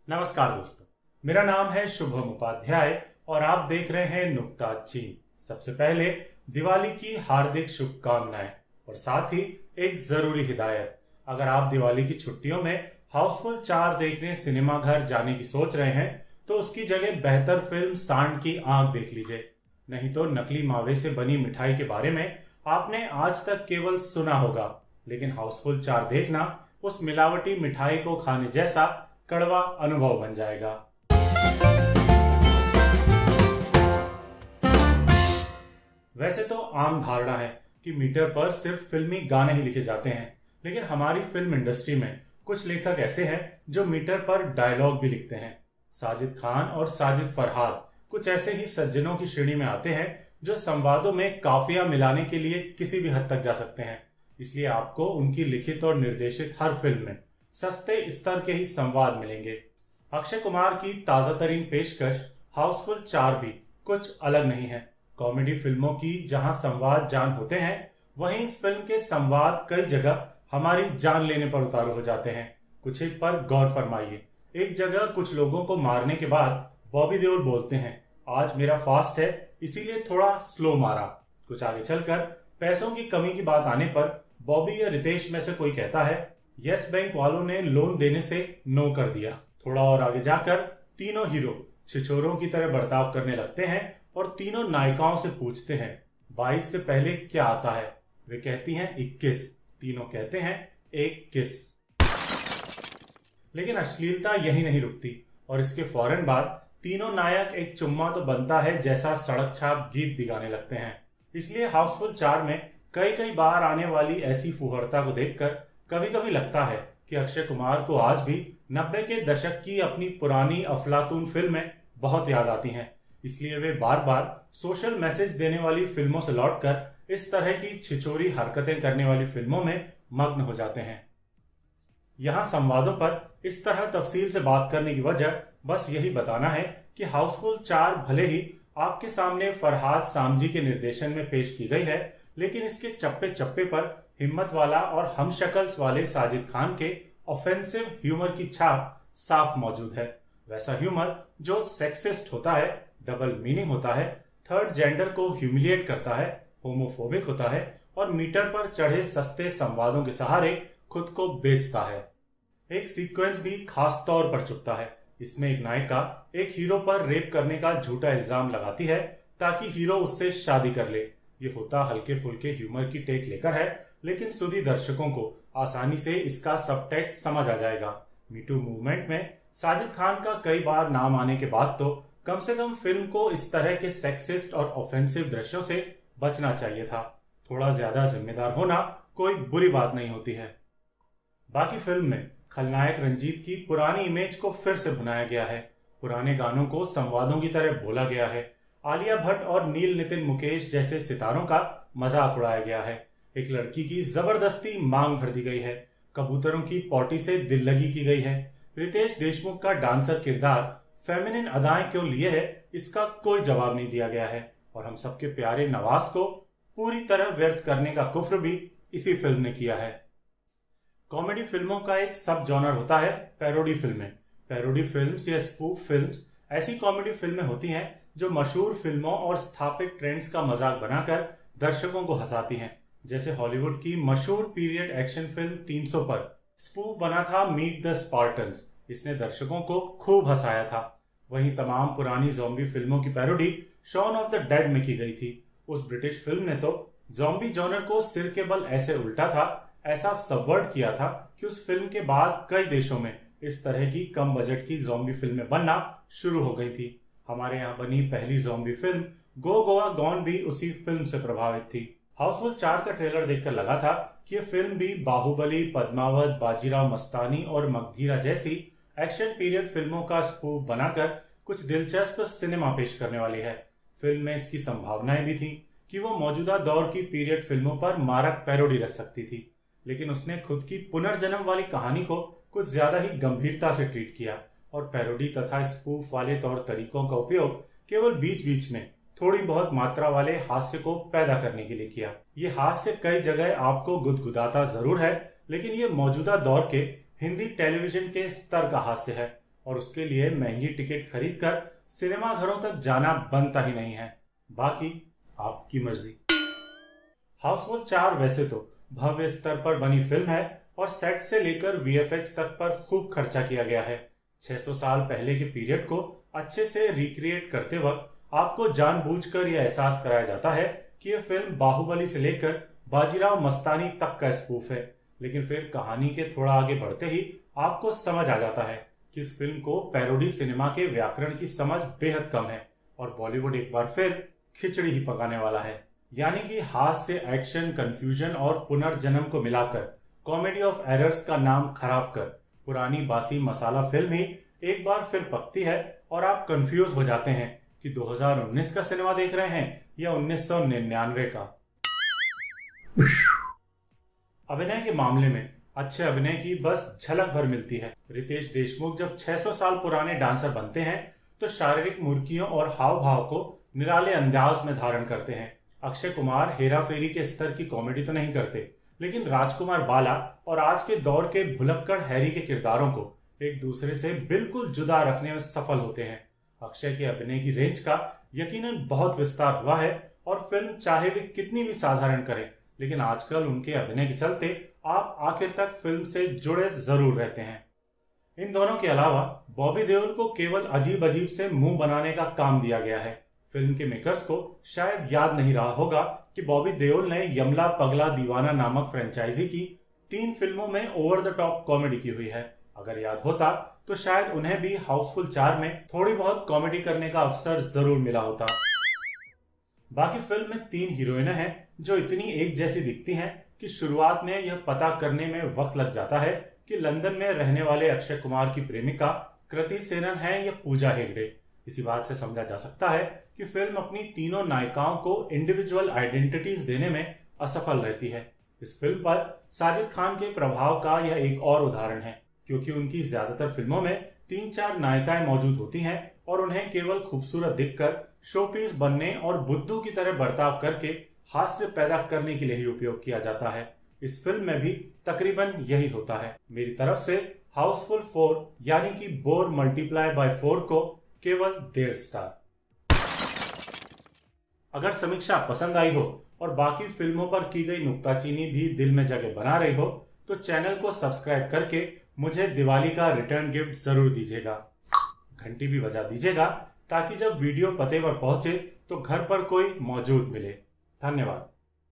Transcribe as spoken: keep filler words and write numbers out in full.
नमस्कार दोस्तों, मेरा नाम है शुभम उपाध्याय और आप देख रहे हैं नुक्ताचीन। सबसे पहले दिवाली की हार्दिक शुभकामनाएं और साथ ही एक जरूरी हिदायत। अगर आप दिवाली की छुट्टियों में हाउसफुल चार देखने सिनेमा घर जाने की सोच रहे हैं तो उसकी जगह बेहतर फिल्म सांड की आंख देख लीजिए। नहीं तो नकली मावे से बनी मिठाई के बारे में आपने आज तक केवल सुना होगा, लेकिन हाउसफुल चार देखना उस मिलावटी मिठाई को खाने जैसा कड़वा अनुभव बन जाएगा। वैसे तो आम धारणा है कि मीटर पर सिर्फ फिल्मी गाने ही लिखे जाते हैं, लेकिन हमारी फिल्म इंडस्ट्री में कुछ लेखक ऐसे हैं जो मीटर पर डायलॉग भी लिखते हैं। साजिद खान और साजिद फरहाद कुछ ऐसे ही सज्जनों की श्रेणी में आते हैं जो संवादों में काफिया मिलाने के लिए किसी भी हद तक जा सकते हैं। इसलिए आपको उनकी लिखित और निर्देशित हर फिल्म में सस्ते स्तर के ही संवाद मिलेंगे। अक्षय कुमार की ताजा तरीन पेशकश हाउसफुल चार भी कुछ अलग नहीं है। कॉमेडी फिल्मों की जहां संवाद जान होते हैं, वहीं इस फिल्म के संवाद कई जगह हमारी जान लेने पर उतारू हो जाते हैं। कुछ एक पर गौर फरमाइए। एक जगह कुछ लोगों को मारने के बाद बॉबी देओल बोलते हैं, आज मेरा फास्ट है इसीलिए थोड़ा स्लो मारा। कुछ आगे चलकर पैसों की कमी की बात आने पर बॉबी या रितेश में से कोई कहता है, यस बैंक वालों ने लोन देने से नो कर दिया। थोड़ा और आगे जाकर तीनों हीरो छिछोरों की तरह बर्ताव करने लगते हैं और तीनों नायिकाओं से पूछते हैं, बाईस से पहले क्या आता है? वे कहती हैं इक्कीस। तीनों कहते हैं एक किस। लेकिन अश्लीलता यही नहीं रुकती और इसके फौरन बाद तीनों नायक एक चुम्मा तो बनता है जैसा सड़क छाप गीत भी गाने लगते हैं। इसलिए हाउसफुल चार में कई कई बार आने वाली ऐसी फुहरता को देखकर कभी कभी लगता है कि अक्षय कुमार को आज भी नब्बे के दशक की अपनी पुरानी अफलातून फिल्में बहुत याद आती हैं। इसलिए वे बार बार सोशल मैसेज देने वाली फिल्मों से लौटकर इस तरह की छिछोरी हरकतें करने वाली फिल्मों में मग्न हो जाते हैं। यहाँ संवादों पर इस तरह तफसील से बात करने की वजह बस यही बताना है कि हाउसफुल चार भले ही आपके सामने फरहाद सामजी के निर्देशन में पेश की गई है, लेकिन इसके चप्पे चप्पे पर हिम्मत वाला और हम शक्ल्स वाले साजिद खान के ऑफेंसिव ह्यूमर की छाप साफ मौजूद है। वैसा ह्यूमर जो सेक्सिस्ट होता है, डबल मीनिंग होता है, थर्ड जेंडर को ह्यूमिलिएट करता है, होमोफोबिक होता है और मीटर पर चढ़े सस्ते संवादों के सहारे खुद को बेचता है। एक सीक्वेंस भी खास तौर पर चुभता है। इसमें एक नायिका एक हीरो पर रेप करने का झूठा इल्जाम लगाती है ताकि हीरो उससे शादी कर ले। ये होता हल्के फुल्के ह्यूमर की टेक लेकर है, लेकिन सुधी दर्शकों को आसानी से इसका सबटेक्स्ट समझ आ जाएगा। मीटू मूवमेंट में साजिद खान का कई बार नाम आने के बाद तो कम से कम फिल्म को इस तरह के सेक्सिस्ट और ऑफेंसिव दृश्यों से बचना चाहिए था। थोड़ा ज्यादा जिम्मेदार होना कोई बुरी बात नहीं होती है। बाकी फिल्म में खलनायक रंजीत की पुरानी इमेज को फिर से भुनाया गया है। पुराने गानों को संवादों की तरह बोला गया है। आलिया भट्ट और नील नितिन मुकेश जैसे सितारों का मजाक उड़ाया गया है। एक लड़की की जबरदस्ती मांग भर दी गई है। कबूतरों की पॉटी से दिल लगी की गई है। रितेश देशमुख का डांसर किरदार फेमिनिन अदाएं क्यों लिए है, इसका कोई जवाब नहीं दिया गया है। और हम सबके प्यारे नवाज को पूरी तरह व्यर्थ करने का कुफ्र भी इसी फिल्म ने किया है। कॉमेडी फिल्मों का एक सब जॉनर होता है पैरोडी फिल्में। पैरोडी फिल्म्स या स्पूफ फिल्म्स ऐसी कॉमेडी फिल्में होती हैं जो मशहूर फिल्मों और स्थापित ट्रेंड्स का मजाक बनाकर दर्शकों को हंसाती हैं। जैसे हॉलीवुड की मशहूर पीरियड एक्शन फिल्म तीन सौ पर स्पूफ बना था मीट द स्पार्टन्स। इसने दर्शकों को खूब हंसाया था। वहीं तमाम पुरानी ज़ॉम्बी फिल्मों की parody Shaun of the Dead में की गई थी। उस ब्रिटिश फिल्म ने तो ज़ॉम्बी जॉनर को सिर के बल ऐसे उल्टा था, ऐसा सबवर्ट किया था कि उस फिल्म के बाद कई देशों में इस तरह की कम बजट की ज़ॉम्बी फिल्में बनना शुरू हो गई थी। हमारे यहाँ बनी पहली zombie film Go Goa Gone भी उसी फिल्म से प्रभावित थी। हाउसफुल चार का ट्रेलर देखकर लगा था कि यह फिल्म भी बाहुबली, पद्मावत, बाजीराव मस्तानी और मगधीरा जैसी एक्शन पीरियड फिल्मों का स्पूफ बनाकर कुछ दिलचस्प सिनेमा पेश करने वाली है। फिल्म में इसकी संभावनाएं भी थी कि वो मौजूदा दौर की पीरियड फिल्मों पर मारक पैरोडी रख सकती थी, लेकिन उसने खुद की पुनर्जन्म वाली कहानी को कुछ ज्यादा ही गंभीरता से ट्रीट किया और पैरोडी तथा स्पूफ वाले तौर तरीकों का उपयोग केवल बीच बीच में थोड़ी बहुत मात्रा वाले हास्य को पैदा करने के लिए किया। ये हास्य कई जगह आपको गुदगुदाता जरूर है, लेकिन ये मौजूदा दौर के हिंदी टेलीविजन के स्तर का हास्य है और उसके लिए महंगी टिकट खरीदकर सिनेमा घरों तक जाना बनता ही नहीं है। बाकी आपकी मर्जी। हाउसफुल चार वैसे तो भव्य स्तर पर बनी फिल्म है और सेट से लेकर वीएफएक्स तक पर खूब खर्चा किया गया है। छह सौ साल पहले के पीरियड को अच्छे से रिक्रिएट करते वक्त आपको जानबूझकर यह एहसास कराया जाता है कि यह फिल्म बाहुबली से लेकर बाजीराव मस्तानी तक का स्पूफ है। लेकिन फिर कहानी के थोड़ा आगे बढ़ते ही आपको समझ आ जाता है कि इस फिल्म को पैरोडी सिनेमा के व्याकरण की समझ बेहद कम है और बॉलीवुड एक बार फिर खिचड़ी ही पकाने वाला है। यानी कि हास्य, एक्शन, कंफ्यूजन और पुनर्जन्म को मिलाकर कॉमेडी ऑफ एरर्स का नाम खराब कर पुरानी बासी मसाला फिल्म ही एक बार फिर पकती है और आप कंफ्यूज हो जाते हैं कि दो हज़ार उन्नीस का सिनेमा देख रहे हैं या उन्नीस सौ निन्यानवे का। अभिनय के मामले में अच्छे अभिनय की बस झलक भर मिलती है। रितेश देशमुख जब छह सौ साल पुराने डांसर बनते हैं तो शारीरिक मुर्कियों और हाव भाव को निराले अंदाज में धारण करते हैं। अक्षय कुमार हेरा फेरी के स्तर की कॉमेडी तो नहीं करते, लेकिन राजकुमार बाला और आज के दौर के भुलक्कड़ हैरी के किरदारों को एक दूसरे से बिल्कुल जुदा रखने में सफल होते हैं। अक्षय के अभिनय की रेंज का यकीनन बहुत विस्तार हुआ है और फिल्म चाहे वे कितनी भी साधारण करे, लेकिन आजकल उनके अभिनय के चलते आप आखिर तक फिल्म से जुड़े जरूर रहते हैं। इन दोनों के अलावा बॉबी देओल को केवल अजीब अजीब से मुंह बनाने का काम दिया गया है। फिल्म के मेकर्स को शायद याद नहीं रहा होगा कि बॉबी देओल ने यमला पगला दीवाना नामक फ्रेंचाइजी की तीन फिल्मों में ओवर द टॉप कॉमेडी की हुई है। अगर याद होता तो शायद उन्हें भी हाउसफुल चार में थोड़ी बहुत कॉमेडी करने का अवसर जरूर मिला होता। बाकी फिल्म में तीन हीरोइनें हैं जो इतनी एक जैसी दिखती हैं कि शुरुआत में यह पता करने में वक्त लग जाता है कि लंदन में रहने वाले अक्षय कुमार की प्रेमिका कृति सेनन है या पूजा हेगड़े। इसी बात से समझा जा सकता है कि फिल्म अपनी तीनों नायिकाओं को इंडिविजुअल आइडेंटिटीज देने में असफल रहती है। इस फिल्म पर साजिद खान के प्रभाव का यह एक और उदाहरण है, क्योंकि उनकी ज्यादातर फिल्मों में तीन चार नायिकाएं मौजूद होती हैं और उन्हें केवल खूबसूरत दिखकर शोपीस बनने और बुद्धू की तरह बर्ताव करके हास्य पैदा करने के लिए ही उपयोग किया जाता है। इस फिल्म में भी तकरीबन यही होता है। मेरी तरफ से हाउसफुल फोर यानी कि बोर मल्टीप्लाई बाय फोर को केवल डेढ़ स्टार। अगर समीक्षा पसंद आई हो और बाकी फिल्मों पर की गई नुक्ताचीनी भी दिल में जगह बना रही हो तो चैनल को सब्सक्राइब करके मुझे दिवाली का रिटर्न गिफ्ट जरूर दीजिएगा। घंटी भी बजा दीजिएगा ताकि जब वीडियो पते पर पहुंचे तो घर पर कोई मौजूद मिले। धन्यवाद।